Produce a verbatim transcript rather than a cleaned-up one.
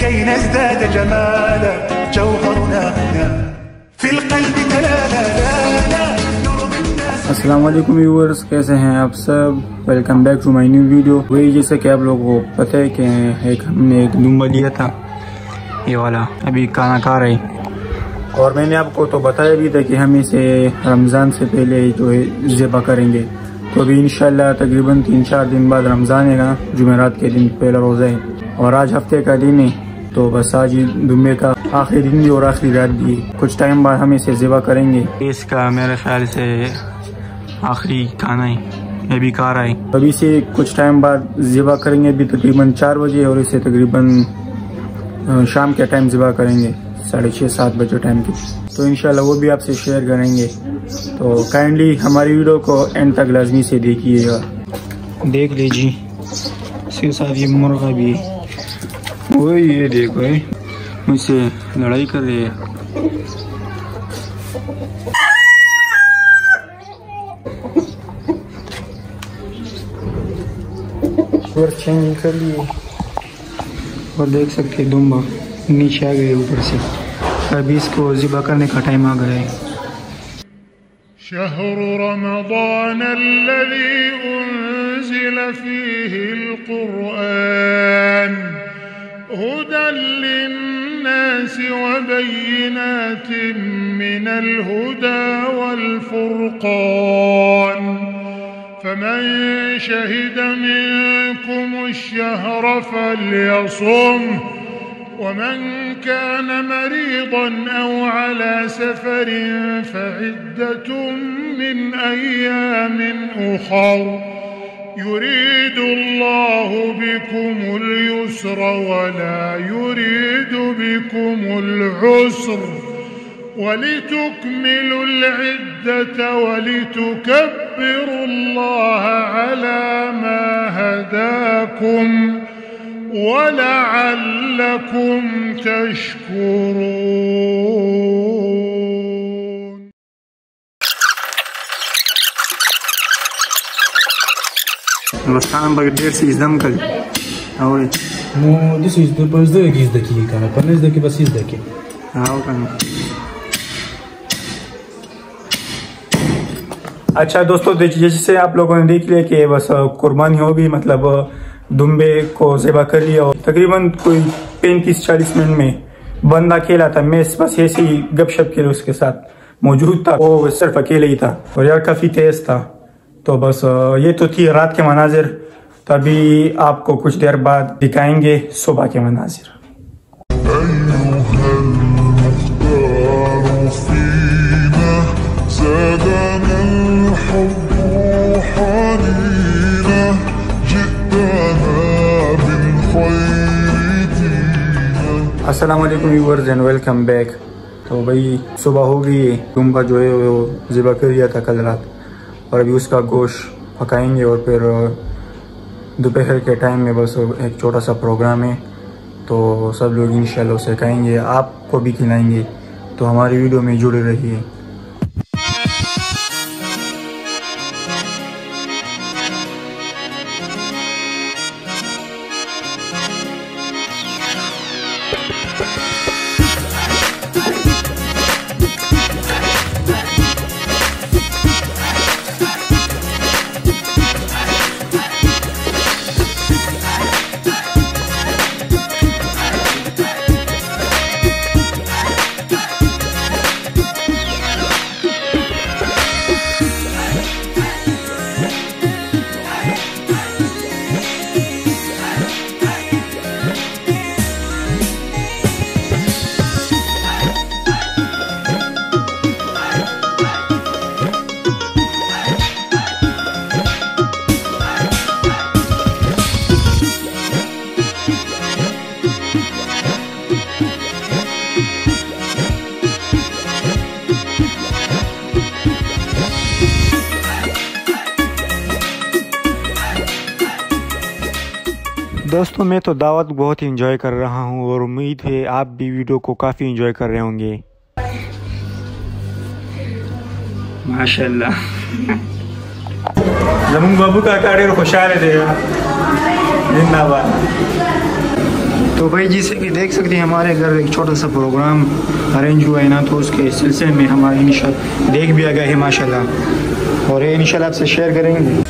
لكي نزداد جمالا جوهرنا هنا في القلب تلالا لا لا نرضي الناس. अस्सलाम वालेकुम व्यूअर्स, कैसे हैं आप सब? Welcome back to my new video. वही जैसे कि आप लोगों को पता है कि एक हमने एक दुम्बा लिया था, ये वाला अभी खाना खा रहे, और मैंने आपको तो बताया भी था कि हम इसे रमज़ान से पहले जो है ज़िबा करेंगे। तो अभी इंशाल्लाह तकरीबन तीन चार दिन बाद रमज़ान है ना, जुमेरात के दिन पहला रोज़ा है और आज हफ्ते का दिन है। तो बस आज ही दुम्बे का आखिरी दिन भी और आखिरी रात भी, कुछ टाइम बाद हम इसे ज़िबा करेंगे। इसका मेरे ख्याल से आखिरी खाना है, ये भी खा रहा है। अभी से कुछ टाइम बाद ज़िबा करेंगे, अभी तकरीबन चार बजे, और इसे तकरीबन शाम के टाइम ज़िबा करेंगे, साढ़े छः सात बजे टाइम की। तो इंशाल्लाह वो भी आपसे शेयर करेंगे। तो काइंडली हमारी वीडियो को एंड तक लाजमी से देखिएगा। देख लीजिए, इसके साथ ये मुर्गा भी है, वो ये देखो है मुझसे लड़ाई कर रही है। और चेंज कर लिए और देख सकते हैं दुम्बा नीचे आ गए ऊपर से। अभी इसको ज़िबा करने का टाइम आ गया है। शहर रमज़ान अल्लज़ी उन्ज़िल फ़ीहिल क़ुरआन हुदन लिन्नासि व बय्यिनातिन मिनल हुदा वल फ़ुरक़ान फमन शहिद मिनकुमुश शहर फ़ल्यसुम वमन कान मरीज़न औ अला सफ़रिन फ़इद्दतुम मिन अय्यामिन उख़र युरीदुल्लाहु बिकुमुल युस्र वला युरीदु बिकुमुल उस्र वलितुकमिलुल इद्दत वलितुकब्बिरुल्लाह अला मा हदाकुम वलअल्लकुम तशकुरून। Rustam bagdar se izdam kal. Aure. No, this is the first day is the key kana. Panas the key bas is the key. हाँ kana. अच्छा दोस्तों, जैसे आप लोगों ने देख लिया कि बस कुर्बानी हो गई, मतलब दुम्बे को ज़िबा कर लिया और तकरीबन कोई पैंतीस चालीस मिनट में बंदा खेला था। मैं बस ऐसे ही गपशप के लिए उसके साथ मौजूद था, वो सिर्फ अकेले ही था और यार काफ़ी तेज़ था। तो बस ये तो थी रात के मनाजिर। तो अभी आपको कुछ देर बाद दिखाएंगे सुबह के मनाजिर। अस्सलाम वालेकुम व्यूअर्स एंड वेलकम बैक। तो भाई सुबह हो गई, दुम्बा जो है वो ज़िबा कर दिया था कल रात, और अभी उसका गोश्त पकाएंगे और फिर दोपहर के टाइम में बस एक छोटा सा प्रोग्राम है, तो सब लोग इंशाल्लाह उसे खाएंगे, आपको भी खिलाएंगे। तो हमारी वीडियो में जुड़े रहिए। दोस्तों मैं तो दावत बहुत ही इंजॉय कर रहा हूँ और उम्मीद है आप भी वीडियो को काफ़ी इंजॉय कर रहे होंगे। माशाल्लाह जमुन बाबू का काड़े खुशहाल है जिंदाबाद। तो भाई जैसे कि देख सकते हैं हमारे घर एक छोटा सा प्रोग्राम अरेंज हुआ है ना, तो उसके सिलसिले में हमारे इंशाल्लाह देख भी आ गए हैं माशाल्लाह, और ये इंशाल्लाह आपसे शेयर करेंगे।